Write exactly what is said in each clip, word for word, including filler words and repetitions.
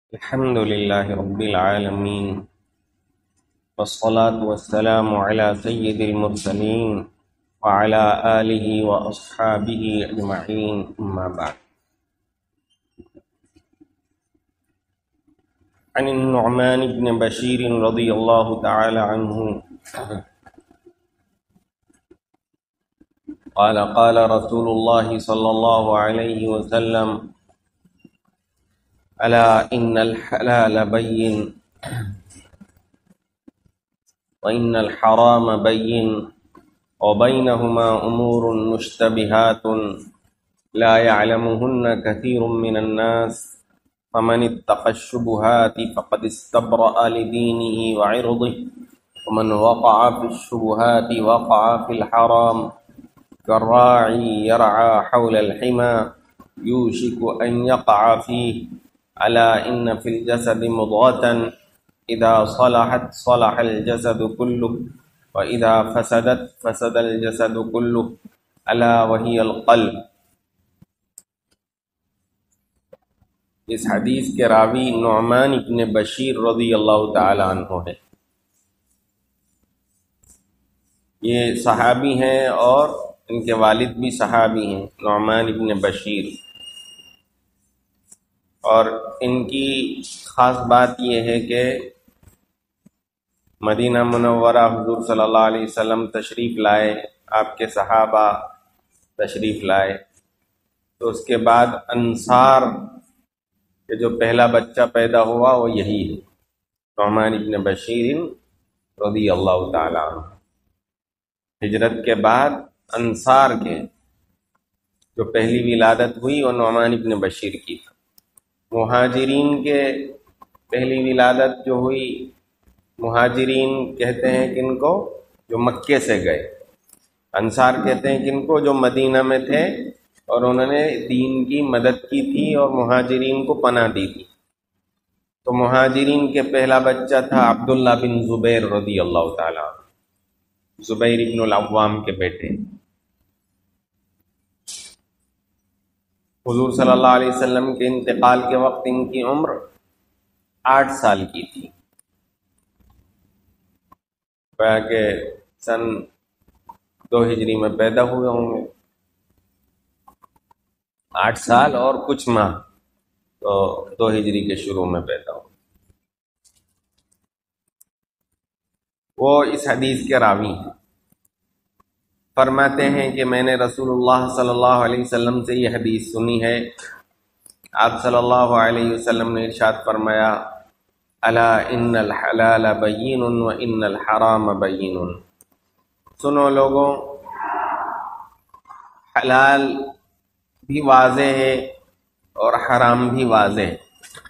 الحمد لله رب العالمين، والصلاة والسلام على سيد المرسلين وعلى آله وأصحابه أجمعين، أما بعد. عن النعمان بن بشير رضي الله تعالى عنه قال قال رسول الله صلى الله عليه وسلم: ألا إن الحلال بين وإن الحرام بين وبينهما أمور مشتبهات لا يعلمهن كثير من الناس، فمن اتقى الشبهات فقد استبرأ لدينه وعرضه، ومن وقع في الشبهات وقع في الحرام، كالراعي يرعى حول الحمى يوشك أن يقع فيه. ألا إن في الجسد مضغة إذا صلحت صلح الجسد كله، وإذا فسدت فسد الجسد كله، ألا وهي القلب. اس حدیث کے راوی نعمان ابن بشیر رضی اللہ تعالی عنہ ہے. یہ صحابی ہیں اور ان کے والد بھی صحابی ہیں، نعمان ابن بشیر. اور ان کی خاص بات یہ ہے کہ مدینہ منورہ حضور صلی اللہ علیہ وسلم تشریف لائے، آپ کے صحابہ تشریف لائے، تو اس کے بعد انصار کہ جو پہلا بچہ پیدا ہوا وہ یہی ہے، نعمان ابن بشیر رضی اللہ تعالی عنہ. ہجرت کے بعد انصار کے جو پہلی ولادت ہوئی وہ نعمان ابن بشیر کی تھی. مہاجرین کے پہلی ولادت جو ہوئی، مہاجرین کہتے ہیں کن کو؟ جو مکے سے گئے. انصار کہتے ہیں کن کو؟ جو مدینہ میں تھے اور انہوں نے دین کی مدد کی تھی اور مہاجرین کو پناہ دی تھی. تو مہاجرین کے پہلا بچہ تھا عبداللہ بن زبیر رضی اللہ تعالیٰ عنہ، زبیر ابن العوام کے بیٹے. حضور صلی اللہ علیہ وسلم کے انتقال کے وقت ان کی عمر آٹھ سال کی تھی. گویا کہ سن دو ہجری میں پیدا ہوئے ہوں گے. آٹھ سال اور کچھ ماہ، تو دو ہجری کے شروع میں پیدا ہو. وہ اس حدیث کے راوی ہیں. فرماتے ہیں کہ میں نے رسول اللہ صلی اللہ علیہ وسلم سے یہ حدیث سنی ہے. آپ صلی اللہ علیہ وسلم نے ارشاد فرمایا: الا ان الحلال بین و ان الحرام بین. سنو لوگوں، حلال بھی واضح ہے اور حرام بھی واضح ہے.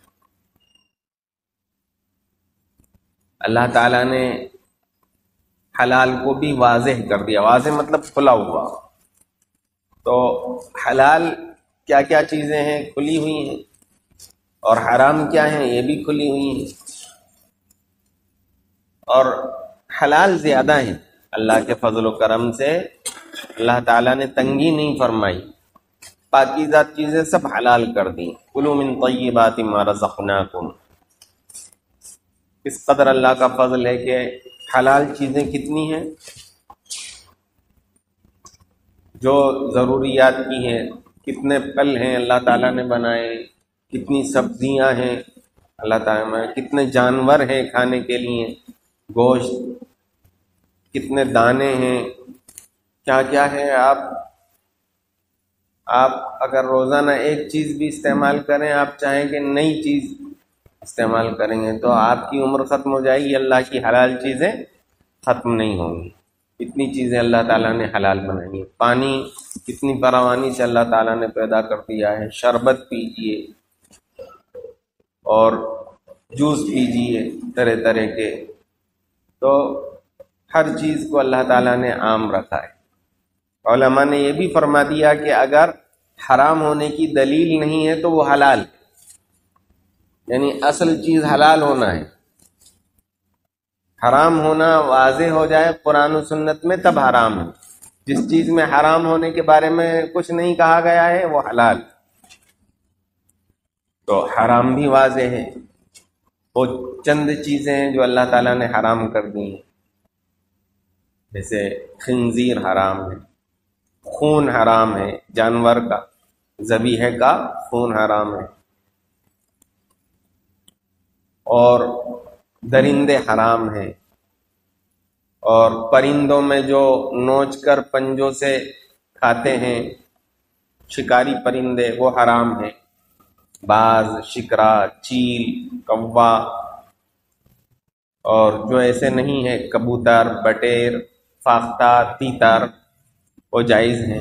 اللہ تعالیٰ نے حلال کو بھی واضح کر دیا. واضح مطلب کھلا ہوا. تو حلال کیا کیا چیزیں ہیں؟ کھلی ہوئی ہیں. اور حرام کیا ہیں؟ یہ بھی کھلی ہوئی ہیں. اور حلال زیادہ ہیں. اللہ کے فضل و کرم سے اللہ تعالیٰ نے تنگی نہیں فرمائی، پاکیزہ چیزیں سب حلال کر دیں. کلوا من طیبات ما رزقناکم. اس قدر اللہ کا فضل ہے کہ حلال چیزیں کتنی ہیں جو ضروریات کی ہیں. کتنے پھل ہیں اللہ تعالیٰ نے بنائے، کتنی سبزیاں ہیں اللہ تعالیٰ نے، کتنے جانور ہیں کھانے کے لیے، گوشت، کتنے دانے ہیں، کیا کیا ہے. آپ آپ اگر روزانہ ایک چیز بھی استعمال کریں، آپ چاہیں کہ نئی چیز استعمال کریں گے تو آپ کی عمر ختم ہو جائے گی، اللہ کی حلال چیزیں ختم نہیں ہوں گی. اتنی چیزیں اللہ تعالیٰ نے حلال بنائی ہیں. پانی کتنی فراوانی سے اللہ تعالیٰ نے پیدا کر دیا ہے. شربت پیجئے اور جوس پیجئے طرح طرح کے. تو ہر چیز کو اللہ تعالیٰ نے عام رکھا ہے. علماء نے یہ بھی فرما دیا کہ اگر حرام ہونے کی دلیل نہیں ہے تو وہ حلال ہے. یعنی اصل چیز حلال ہونا ہے. حرام ہونا واضح ہو جائے قرآن و سنت میں تب حرام ہے. جس چیز میں حرام ہونے کے بارے میں کچھ نہیں کہا گیا ہے وہ حلال. تو حرام بھی واضح ہے. وہ چند چیزیں ہیں جو اللہ تعالیٰ نے حرام کر دی ہیں، جیسے خنزیر حرام ہے، خون حرام ہے، جانور کا ذبیحہ کا خون حرام ہے، اور درندے حرام ہیں، اور پرندوں میں جو نوچ کر پنجوں سے کھاتے ہیں شکاری پرندے وہ حرام ہیں، باز، شکرا، چیل، کوا، اور جو ایسے نہیں ہے کبوتر، بٹیر، فاختہ، تیتر وہ جائز ہیں۔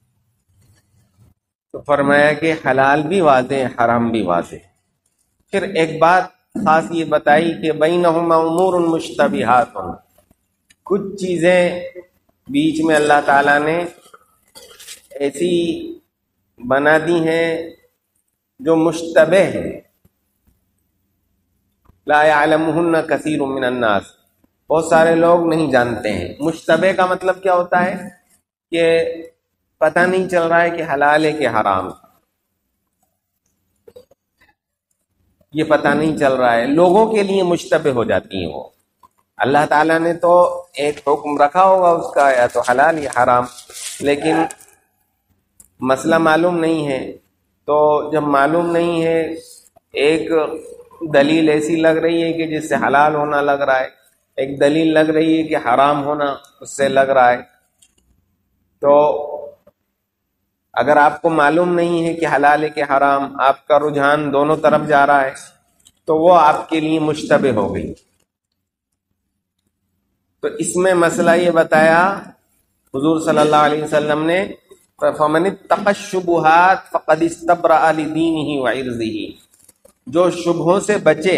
تو فرمایا کہ حلال بھی واضح، حرام بھی واضح۔ پھر ایک بات خاص یہ بتائی کہ بینہما امور مشتبہات، کچھ چیزیں بیچ میں اللہ تعالیٰ نے ایسی بنا دی ہیں جو مشتبہ ہیں، لا یعلمہن کثیر من الناس، بہت سارے لوگ نہیں جانتے ہیں۔ مشتبہ کا مطلب کیا ہوتا ہے کہ پتہ نہیں چل رہا ہے کہ حلال ہے کہ حرام، یہ پتہ نہیں چل رہا ہے، لوگوں کے لیے مشتبہ ہو جاتی ہیں وہ۔ اللہ تعالیٰ نے تو ایک حکم رکھا ہوگا اس کا، یا تو حلال یا حرام، لیکن مسئلہ معلوم نہیں ہے، تو جب معلوم نہیں ہے، ایک دلیل ایسی لگ رہی ہے کہ جس سے حلال ہونا لگ رہا ہے، ایک دلیل لگ رہی ہے کہ حرام ہونا اس سے لگ رہا ہے، تو اگر آپ کو معلوم نہیں ہے کہ حلال ہے کہ حرام، آپ کا رجحان دونوں طرف جا رہا ہے، تو وہ آپ کے لیے مشتبہ ہو گئی۔ تو اس میں مسئلہ یہ بتایا حضور صلی اللہ علیہ وسلم نے، فَمَنِ اتَّقَى الشُّبُهَاتِ فَقَدِ اسْتَبْرَأَ لِدِينِهِ وَعِرْضِهِ، جو شبہوں سے بچے،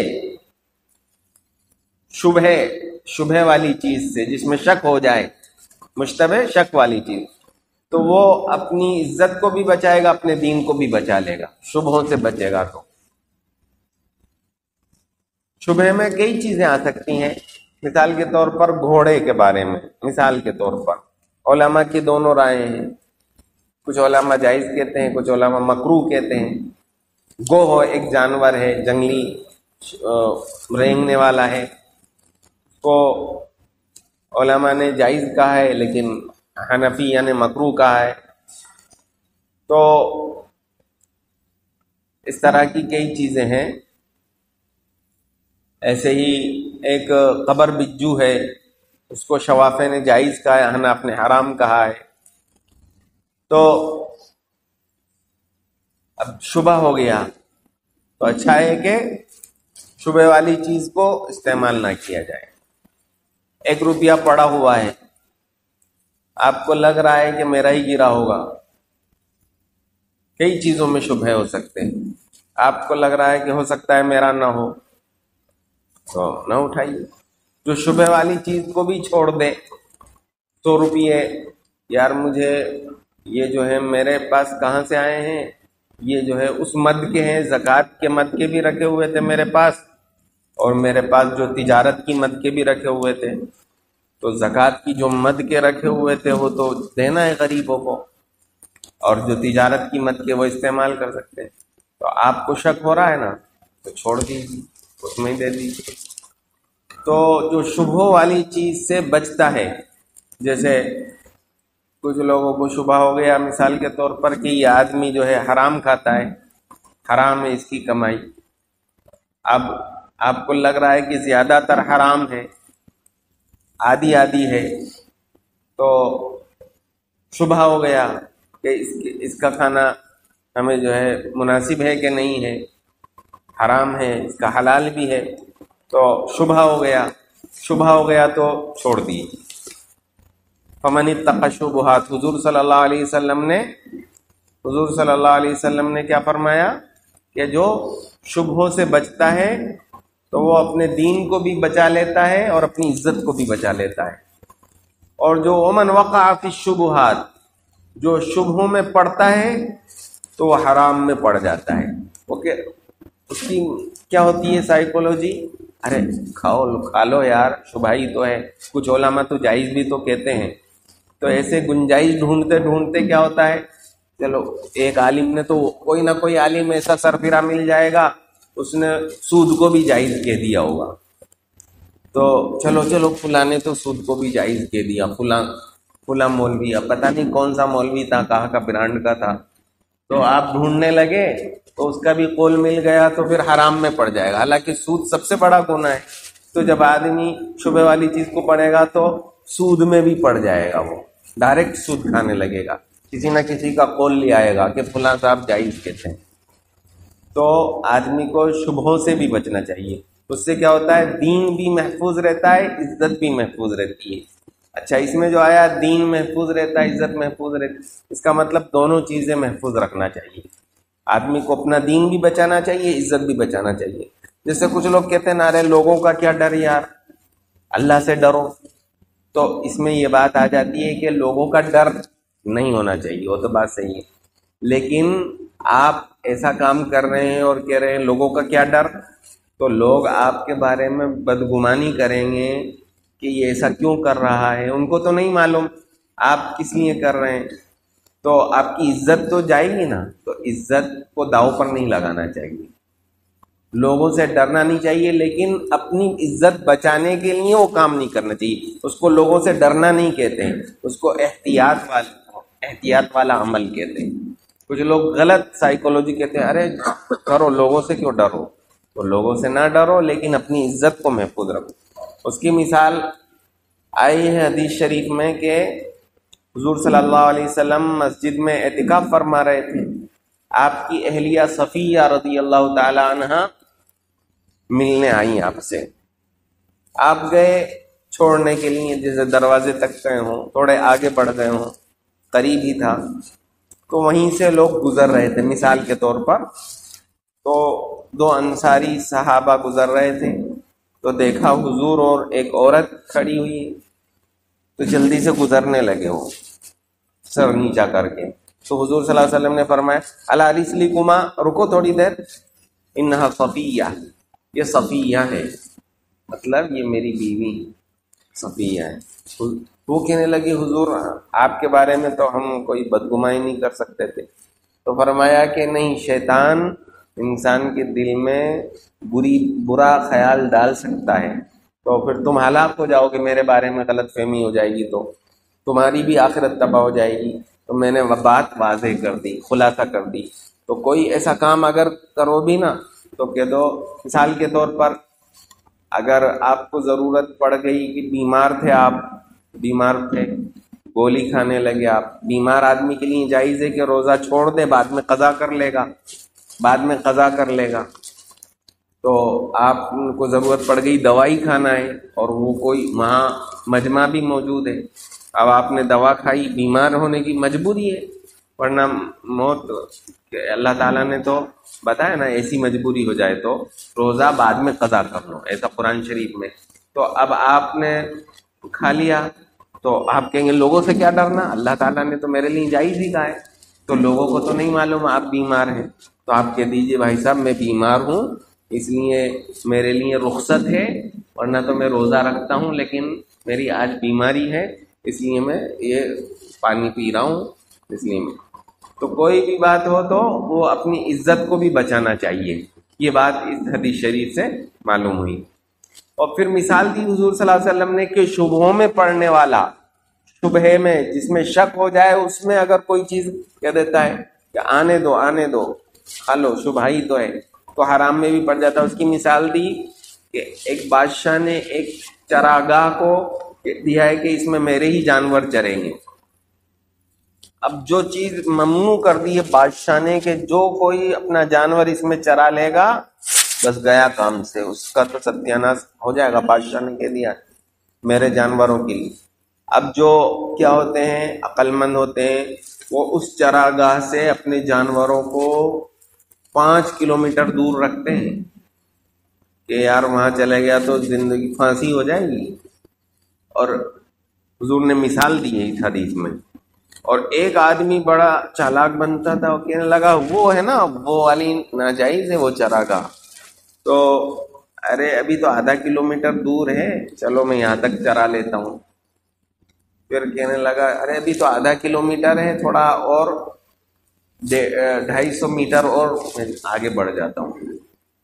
شبہ شبہ والی چیز سے جس میں شک ہو جائے، مشتبہ شک والی چیز، تو وہ اپنی عزت کو بھی بچائے گا، اپنے دین کو بھی بچا لے گا، شبہوں سے بچے گا۔ تو شبہ میں کئی چیزیں آ سکتی ہیں، مثال کے طور پر گھوڑے کے بارے میں، مثال کے طور پر علماء کی دونوں رائے ہیں، کچھ علماء جائز کہتے ہیں، کچھ علماء مکروہ کہتے ہیں۔ گوہ ایک جانور ہے، جنگلی رینگنے والا ہے، تو علماء نے جائز کہا ہے، لیکن حنفیہ نے مکروہ کہا ہے۔ تو اس طرح کی کئی چیزیں ہیں۔ ایسے ہی ایک قبر بجو ہے، اس کو شوافے نے جائز کہا ہے، حناف نے حرام کہا ہے۔ تو اب شبہ ہو گیا، تو اچھا ہے کہ شبہ والی چیز کو استعمال نہ کیا جائے۔ ایک روپیہ پڑا ہوا ہے، آپ کو لگ رہا ہے کہ میرا ہی گرا ہوگا، کئی چیزوں میں شبہ ہو سکتے ہیں، آپ کو لگ رہا ہے کہ ہو سکتا ہے میرا نہ ہو، تو نہ اٹھائیے۔ جو شبہ والی چیز کو بھی چھوڑ دے، سو روپیے، یار مجھے یہ جو ہے میرے پاس کہاں سے آئے ہیں، یہ جو ہے اس مد کے ہیں، زکوٰۃ کے مد کے بھی رکھے ہوئے تھے میرے پاس، اور میرے پاس جو تجارت کی مد کے بھی رکھے ہوئے تھے، تو زکوٰۃ کی جو مد کے رکھے ہوئے تھے وہ تو دینا ہے غریبوں کو، اور جو تجارت کی مد کے وہ استعمال کر سکتے ہیں۔ تو آپ کو شک ہو رہا ہے نا، تو چھوڑ دیجیے، اس میں ہی دے دیجیے۔ تو جو شبہوں والی چیز سے بچتا ہے، جیسے کچھ لوگوں کو شبہ ہو گیا مثال کے طور پر کہ یہ آدمی جو ہے حرام کھاتا ہے، حرام ہے اس کی کمائی، اب آپ کو لگ رہا ہے کہ زیادہ تر حرام ہے، آدھی آدھی ہے، تو شبہ ہو گیا کہ اس اس کا کھانا ہمیں جو ہے مناسب ہے کہ نہیں ہے، حرام ہے، اس کا حلال بھی ہے، تو شبہ ہو گیا، شبہ ہو گیا تو چھوڑ دیجیے۔ فمن اتقى الشبهات، حضور صلی اللہ علیہ وسلم نے حضور صلی اللہ علیہ وسلم نے کیا فرمایا کہ جو شبہوں سے بچتا ہے تو وہ اپنے دین کو بھی بچا لیتا ہے اور اپنی عزت کو بھی بچا لیتا ہے، اور جو ومن وقع فی الشبہات، جو شبہوں میں پڑتا ہے تو وہ حرام میں پڑ جاتا ہے۔ اوکے، اس کی کیا ہوتی ہے سائیکولوجی، ارے کھاؤ کھا لو یار، شبہ ہی تو ہے، کچھ علماء تو جائز بھی تو کہتے ہیں، تو ایسے گنجائش ڈھونڈتے ڈھونڈتے کیا ہوتا ہے، چلو ایک عالم نے تو، کوئی نہ کوئی عالم ایسا سرفرا مل جائے گا اس نے سود کو بھی جائز کہہ دیا ہوگا. تو چلو چلو فلاں نے تو سود کو بھی جائز کہہ دیا، فلاں فلاں مولوی، اب پتہ نہیں کون سا مولوی تھا، کہاں کا برانڈ کا تھا، تو آپ ڈھونڈنے لگے تو اس کا بھی قول مل گیا تو پھر حرام میں پڑ جائے گا. حالانکہ سود سب سے بڑا گناہ ہے. تو جب آدمی شبہ والی چیز کو پڑھے گا تو سود میں بھی پڑ جائے گا، وہ ڈائریکٹ سود کھانے لگے گا، کسی نہ کسی کا قول لے آئے گا کہ فلاں صاحب جائز کہتے ہیں. تو آدمی کو شبہوں سے بھی بچنا چاہیے. اس سے کیا ہوتا ہے؟ دین بھی محفوظ رہتا ہے، عزت بھی محفوظ رہتی ہے. اچھا، اس میں جو آیا دین محفوظ رہتا ہے، عزت محفوظ رہتی ہے، اس کا مطلب دونوں چیزیں محفوظ رکھنا چاہیے. آدمی کو اپنا دین بھی بچانا چاہیے، عزت بھی بچانا چاہیے. جیسے کچھ لوگ کہتے ہیں نارے لوگوں کا کیا ڈر یار، اللہ سے ڈرو. تو اس میں یہ بات آ جاتی ہے کہ لوگوں کا ڈر نہیں ہونا چاہیے، وہ تو بات صحیح ہے. لیکن آپ ایسا کام کر رہے ہیں اور کہہ رہے ہیں لوگوں کا کیا ڈر، تو لوگ آپ کے بارے میں بدگمانی کریں گے کہ یہ ایسا کیوں کر رہا ہے. ان کو تو نہیں معلوم آپ کس لیے کر رہے ہیں، تو آپ کی عزت تو جائے گی نا. تو عزت کو داؤ پر نہیں لگانا چاہیے، لوگوں سے ڈرنا نہیں چاہیے، لیکن اپنی عزت بچانے کے لیے وہ کام نہیں کرنا چاہیے. اس کو لوگوں سے ڈرنا نہیں کہتے ہیں، اس کو احتیاط والا احتیاط والا عمل کہتے ہیں. کچھ لوگ غلط سائیکولوجی کہتے ہیں، ارے کرو، لوگوں سے کیوں ڈرو. تو لوگوں سے نہ ڈرو، لیکن اپنی عزت کو محفوظ رکھو. اس کی مثال آئی ہے حدیث شریف میں کہ حضور صلی اللہ علیہ وسلم مسجد میں اعتکاف فرما رہے تھے. آپ کی اہلیہ صفیہ رضی اللہ تعالی عنہا ملنے آئیں آپ سے. آپ گئے چھوڑنے کے لیے، جیسے دروازے تک گئے ہوں، تھوڑے آگے بڑھ گئے ہوں، قریب ہی تھا، تو وہیں سے لوگ گزر رہے تھے. مثال کے طور پر تو دو انصاری صحابہ گزر رہے تھے، تو دیکھا حضور اور ایک عورت کھڑی ہوئی، تو جلدی سے گزرنے لگے وہ سر نیچا کر کے. تو حضور صلی اللہ علیہ وسلم نے فرمایا الا رسلکما، رکو تھوڑی دیر، انہا صفیہ، یہ صفیہ ہے، مطلب یہ میری بیوی صفیہ ہے. وہ کہنے لگی حضور آپ کے بارے میں تو ہم کوئی بدگمانی نہیں کر سکتے تھے. تو فرمایا کہ نہیں، شیطان انسان کے دل میں بری برا خیال ڈال سکتا ہے، تو پھر تم ہلاک ہو جاؤ گے، میرے بارے میں غلط فہمی ہو جائے گی، تو تمہاری بھی آخرت تباہ ہو جائے گی. تو میں نے بات واضح کر دی، خلاصہ کر دی. تو کوئی ایسا کام اگر کرو بھی نا تو کہہ دو، مثال کے طور پر اگر آپ کو ضرورت پڑ گئی کہ بیمار تھے، آپ بیمار تھے، گولی کھانے لگے آپ، بیمار آدمی کے لیے جائز ہے کہ روزہ چھوڑ دے، بعد میں قضا کر لے گا بعد میں قضا کر لے گا تو آپ کو ضرورت پڑ گئی دوائی کھانا ہے، اور وہ کوئی وہاں مجمع بھی موجود ہے، اب آپ نے دوا کھائی، بیمار ہونے کی مجبوری ہے، ورنہ موت کہ اللہ تعالیٰ نے تو بتایا نا، ایسی مجبوری ہو جائے تو روزہ بعد میں قضا کر لو، ایسا قرآن شریف میں. تو اب آپ نے کھا لیا تو آپ کہیں گے لوگوں سے کیا ڈرنا، اللہ تعالیٰ نے تو میرے لیے جائز ہی کہا ہے، تو لوگوں کو تو نہیں معلوم آپ بیمار ہیں. تو آپ کہہ دیجئے بھائی صاحب میں بیمار ہوں، اس لیے میرے لیے رخصت ہے، ورنہ تو میں روزہ رکھتا ہوں، لیکن میری آج بیماری ہے، اس لیے میں یہ پانی پی رہا ہوں، اس لیے میں. تو کوئی بھی بات ہو تو وہ اپنی عزت کو بھی بچانا چاہیے. یہ بات اس حدیث شریف سے معلوم ہوئی. اور پھر مثال دی حضور صلی اللہ علیہ وسلم نے کہ شبہوں میں پڑنے والا، شبہے میں جس میں شک ہو جائے، اس میں اگر کوئی چیز کہہ دیتا ہے کہ آنے دو آنے دو کھا لو، شبہ ہی تو ہے، تو حرام میں بھی پڑ جاتا ہے. اس کی مثال دی کہ ایک بادشاہ نے ایک چراگاہ کو دیا ہے کہ اس میں میرے ہی جانور چریں گے. اب جو چیز ممنوع کر دی ہے بادشاہ نے کہ جو کوئی اپنا جانور اس میں چرا لے گا بس گیا کام سے، اس کا تو ستیاناش ہو جائے گا، بادشاہ نے کہہ دیا میرے جانوروں کے لیے. اب جو کیا ہوتے ہیں، عقل مند ہوتے ہیں، وہ اس چراگاہ سے اپنے جانوروں کو پانچ کلومیٹر دور رکھتے ہیں کہ یار وہاں چلے گیا تو زندگی پھانسی ہو جائے گی. اور حضور نے مثال دی ہے اس حدیث میں. اور ایک آدمی بڑا چالاک بنتا تھا، وہ کہنے لگا وہ ہے نا وہ والی ناجائز ہے وہ چراگاہ، تو ارے ابھی تو آدھا کلومیٹر دور ہے، چلو میں یہاں تک چرا لیتا ہوں. پھر کہنے لگا ارے ابھی تو آدھا کلومیٹر ہے، تھوڑا اور ڈھائی سو میٹر اور میں آگے بڑھ جاتا ہوں.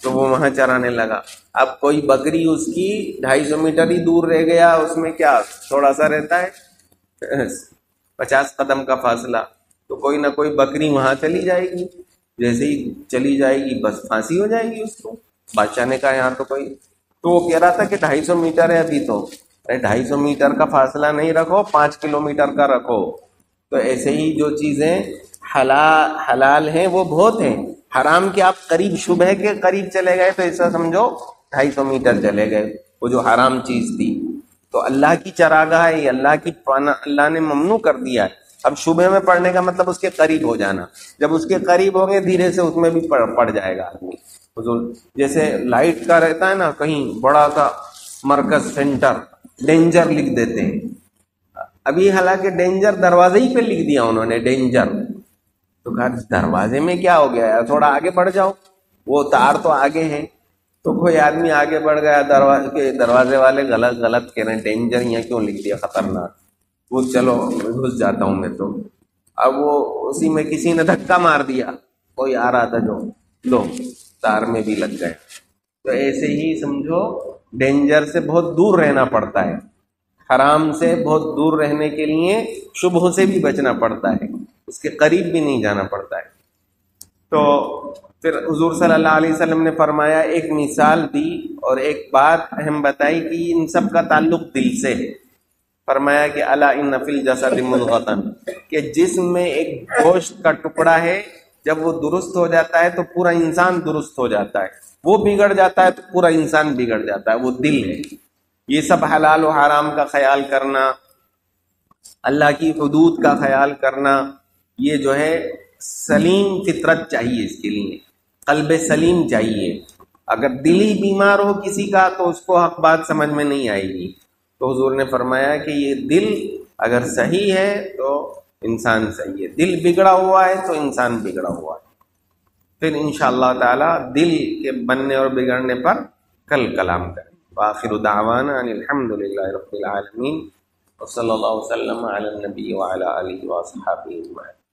تو وہ وہاں چرانے لگا. اب کوئی بکری اس کی ڈھائی سو میٹر ہی دور رہ گیا، اس میں کیا تھوڑا سا رہتا ہے پچاس قدم کا فاصلہ، تو کوئی نہ کوئی بکری وہاں چلی جائے گی. جیسے ہی چلی جائے گی بس پھانسی ہو جائے گی اس کو. بادشاہ نے کہا یہاں تو کوئی، تو وہ کہہ رہا تھا کہ ڈھائی سو میٹر ہے ابھی تو. ارے ڈھائی سو میٹر کا فاصلہ نہیں رکھو، پانچ کلو میٹر کا رکھو. تو ایسے ہی جو چیزیں حلال حلال ہیں وہ بہت ہیں، حرام کے آپ قریب شبہ کے قریب چلے گئے تو ایسا سمجھو ڈھائی سو میٹر چلے گئے، وہ جو حرام چیز تھی. تو اللہ کی چراگاہ ہے یہ، اللہ کی پانا اللہ نے ممنوع کر دیا ہے. اب شبہ میں پڑنے کا مطلب اس کے قریب ہو جانا. جب اس کے قریب ہو گئے دھیرے سے اس میں بھی پڑ, پڑ جائے گا آدمی. جیسے لائٹ کا رہتا ہے نا، کہیں بڑا سا مرکز سینٹر ڈینجر لکھ دیتے ہیں. ابھی حالانکہ ڈینجر دروازے ہی پہ لکھ دیا انہوں نے ڈینجر، تو کہا دروازے میں کیا ہو گیا، تھوڑا آگے بڑھ جاؤ، وہ تار تو آگے ہیں. تو کوئی آدمی آگے بڑھ گیا، دروازے کے دروازے والے غلط غلط کہہ رہے ہیں ڈینجر یہاں کیوں لکھ دیا، خطرناک. وہ چلو گھس جاتا ہوں میں تو. اب وہ اسی میں کسی نے دھکا مار دیا، کوئی آ رہا تھا جو لو تار میں بھی لگ گئے. تو ایسے ہی سمجھو ڈینجر سے بہت دور رہنا پڑتا ہے، حرام سے بہت دور رہنے کے لیے شبہوں سے بھی بچنا پڑتا ہے، اس کے قریب بھی نہیں جانا پڑتا ہے. تو پھر حضور صلی اللہ علیہ وسلم نے فرمایا، ایک مثال دی اور ایک بات اہم بتائی کہ ان سب کا تعلق دل سے ہے. فرمایا کہ الا ان فی الجسد مضغۃ، کہ جسم میں ایک گوشت کا ٹکڑا ہے، جب وہ درست ہو جاتا ہے تو پورا انسان درست ہو جاتا ہے، وہ بگڑ جاتا ہے تو پورا انسان بگڑ جاتا ہے، وہ دل ہے. یہ سب حلال و حرام کا خیال کرنا، اللہ کی حدود کا خیال کرنا، یہ جو ہے سلیم فطرت چاہیے، اس کے لیے قلب سلیم چاہیے. اگر دل ہی بیمار ہو کسی کا تو اس کو حق بات سمجھ میں نہیں آئے گی. تو حضور نے فرمایا کہ یہ دل اگر صحیح ہے تو انسان صحیح ہے، دل بگڑا ہوا ہے تو انسان بگڑا ہوا ہے. پھر انشاءاللہ تعالی دل کے بننے اور بگڑنے پر کل کلام کریں. وآخر دعوانا ان الحمدللہ رب العالمین، وصلی اللہ وسلم علی النبی وعلی آلہ وصحبہ اجمعین.